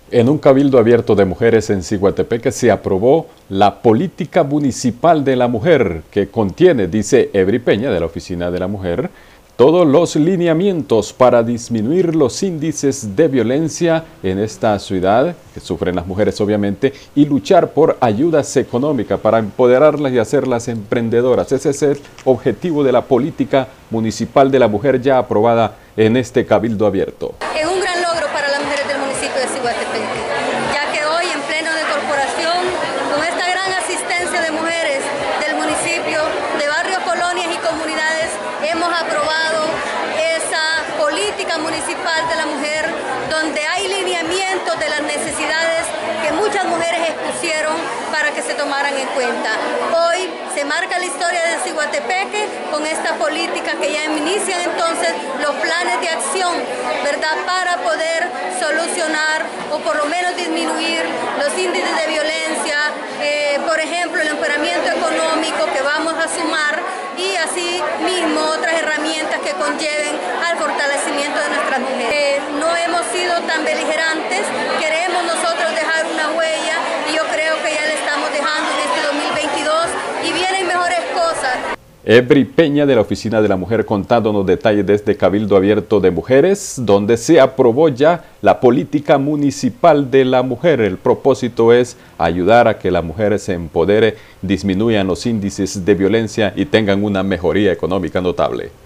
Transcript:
En un cabildo abierto de mujeres en Ciguatepeque se aprobó la política municipal de la mujer que contiene, dice Ebri Peña de la Oficina de la Mujer, todos los lineamientos para disminuir los índices de violencia en esta ciudad, que sufren las mujeres obviamente, y luchar por ayudas económicas para empoderarlas y hacerlas emprendedoras. Ese es el objetivo de la política municipal de la mujer ya aprobada en este cabildo abierto. Es un gran logro para las mujeres del municipio de Ciguatepeque, ya que hoy en pleno de corporación, con esta gran asistencia de mujeres del municipio, de barrios, colonias y comunidades, hemos aprobado esa política municipal de la mujer, donde hay lineamientos de las necesidades que muchas mujeres expusieron para que se tomaran en cuenta. Hoy se marca la historia de Ciguatepeque con esta política que ya inician entonces los planes de acción, ¿verdad?, para poder solucionar o por lo menos disminuir los índices de violencia, por ejemplo, el empoderamiento económico que vamos a sumar y así mismo otras herramientas que conlleven al fortalecimiento de nuestras mujeres. No hemos sido tan beligerantes, queremos nosotros dejar una huella y yo creo que ya la estamos dejando en este 2022 y vienen mejores cosas. Ebri Peña de la Oficina de la Mujer contándonos detalles de este cabildo abierto de mujeres, donde se aprobó ya la política municipal de la mujer. El propósito es ayudar a que la mujer se empodere, disminuyan los índices de violencia y tengan una mejoría económica notable.